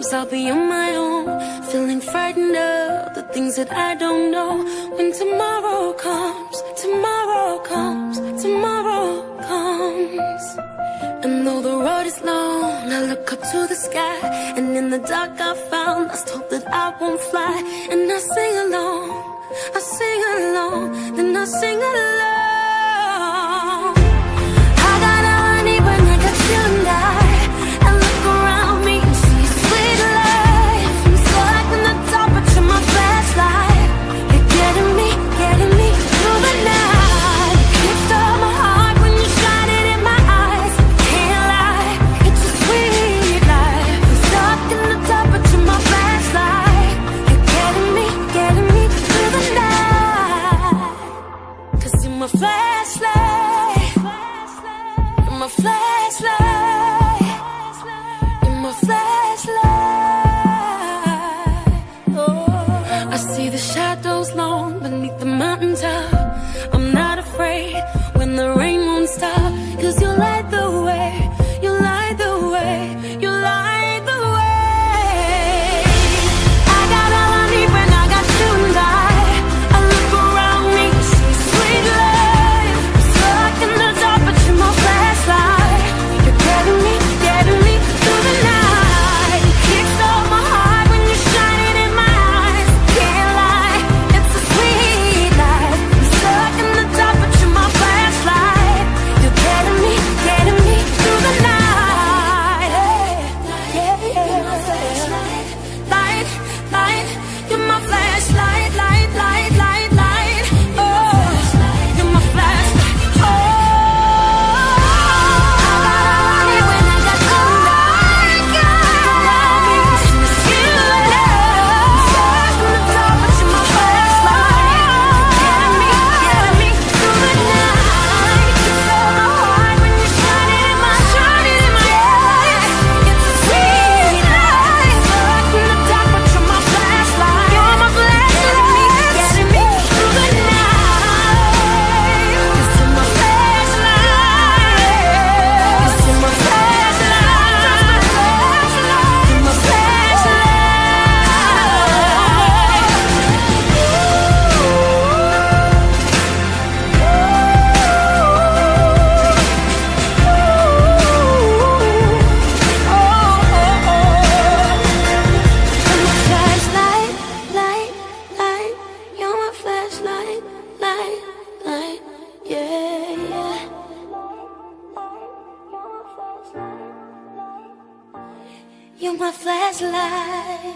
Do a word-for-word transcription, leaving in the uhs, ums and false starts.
comes, I'll be on my own, feeling frightened of the things that I don't know. When tomorrow comes, tomorrow comes, tomorrow comes. And though the road is long, I look up to the sky, and in the dark I found lost hope that I won't fly. And I sing along, I sing along, then I sing along. I got all I need when I got you and I. I look around me and see sweet life. I'm stuck in the dark, but you're my flashlight. You're getting me, getting me through the night. You stole my heart when you shine it in my eyes. Can't lie, it's a sweet life. I'm stuck in the dark, but you're my flashlight. You're getting me, getting me through the night. 'Cause you're my flashlight. You're my flashlight. You're my flashlight. Oh, I see the shadows long beneath the mountaintop. I'm not afraid when the rain won't stop. 'Cause you light the way, you light the way, you light the way. I got all I need when I got you and I. I look around me, see sweet life. I'm stuck in the dark, but you're my flashlight. You're getting me, getting me through the night. You kickstart my heart when you shine it in my eyes. Can't lie, it's a sweet life. I'm stuck in the dark, but you're my flashlight. You're getting me, getting me through the night. Yeah, yeah. Light, light, you're my flashlight. Light, light, light, light. Oh, you're my flashlight. Oh, I need when I got you and I. You love. Stuck in the dark, but you're my flashlight. Getting me, getting me through the night. You stole my heart when you shine it in my, shine it in my eyes. It's a sweet life. Stuck in the dark, but you're my flashlight. You're my flashlight. Getting me through the night. 'Cause you're my flashlight. 'Cause you're my flashlight. You're my flashlight. Light, light, you're my flashlight. Light, light, yeah, yeah. You're my flashlight.